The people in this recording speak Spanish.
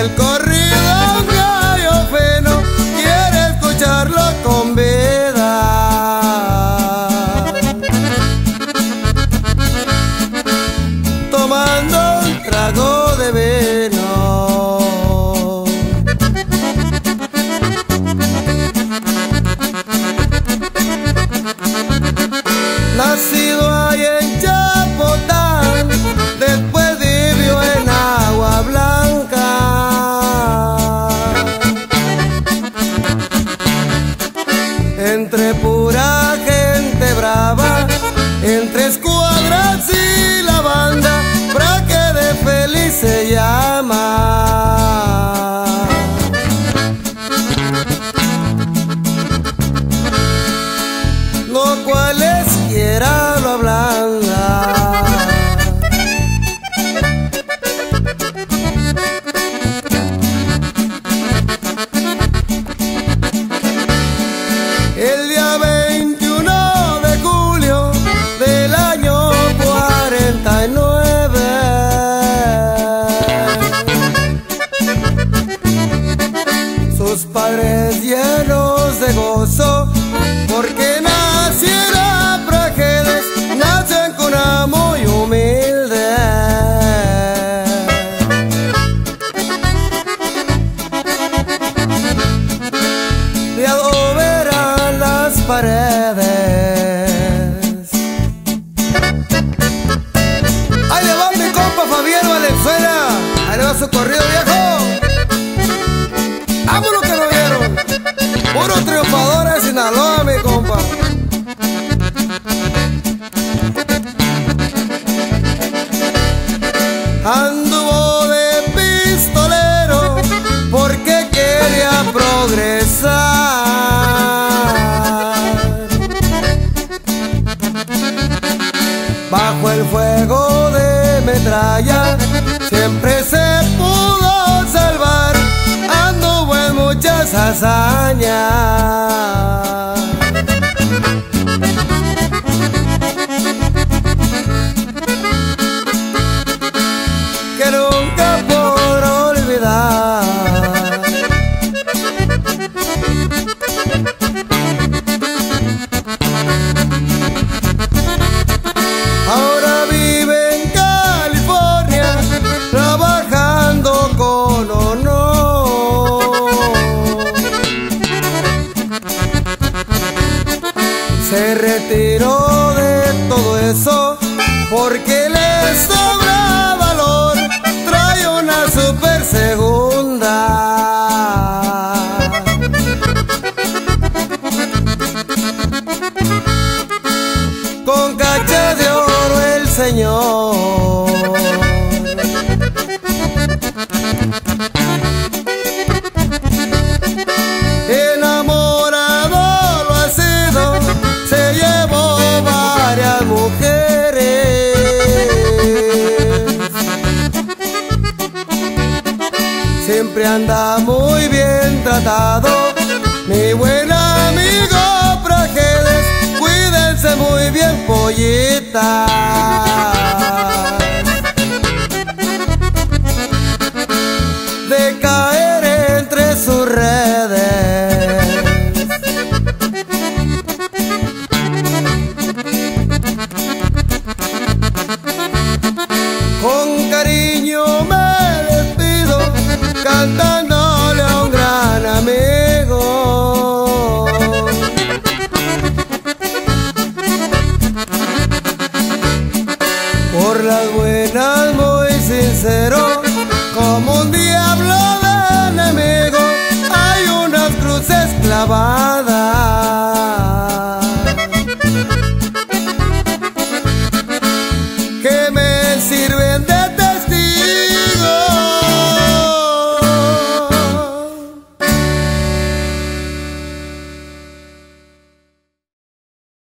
el corrido gallo fino quiere escucharlo con vida. Tomando un trago de vino, nacido ahí en Chapotán, después vivió en Agua Blanca. Entre pura gente brava, entre escuadras y la banda, Braque de Feliz se llama. Lo cualesquiera lo ablanda. El día 21 de julio del año 49, sus padres llenos de gozo, porque naciera Praxedes, nació en cuna muy humilde. De adobe las paredes. Ahí le va mi compa Fabián Valenzuela, ahí le va su corrido viejo. ¡Vámonos que lo vieron! Puro triunfador de Sinaloa, mi compa. Anduvo de pistolero porque quería progresar. Bajo el fuego de metralla siempre se pudo salvar. Anduvo en muchas hazañas. Que nunca podré olvidar. Ahora vive en California, trabajando con honor. Se retiró de todo eso porque le sobra valor. Trae una super segunda. Con cacha de oro el señor. Enamorado lo ha sido, se llevó varias mujeres. Siempre anda muy bien tratado, mi buen amigo Praxedes. Cuídense muy bien, pollitas, de caer entre sus redes. Con cariño me despido, cantando